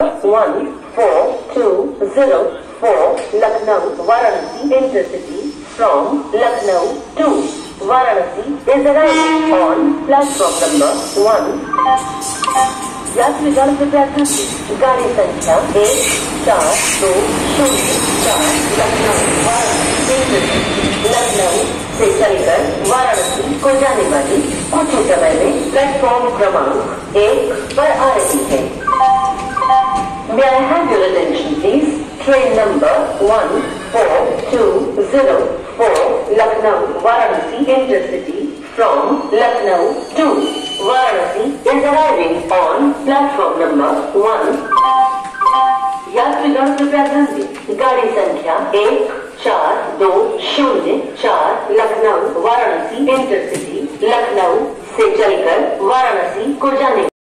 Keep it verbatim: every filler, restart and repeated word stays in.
one four two zero four Lucknow Varanasi Intercity from Lucknow to Varanasi is arriving on platform number one. यात्रीगण कृपया ध्यान दें, गाड़ी संख्या एक चार दो शून्य चार लखनऊ वाराणसी इंटरसिटी लखनऊ से चलकर वाराणसी को जाने वाली कुछ ही समय में प्लेटफॉर्म क्रमांक एक पर आ रही है। May I have your attention please? Train number one four two zero four Lucknow Varanasi Intercity from Lucknow to Varanasi is arriving on platform number one. यात्रीगण कृपया ध्यान दें, गाड़ी संख्या एक चार दो शून्य चार लखनऊ वाराणसी इंटरसिटी लखनऊ से चलकर वाराणसी को जाने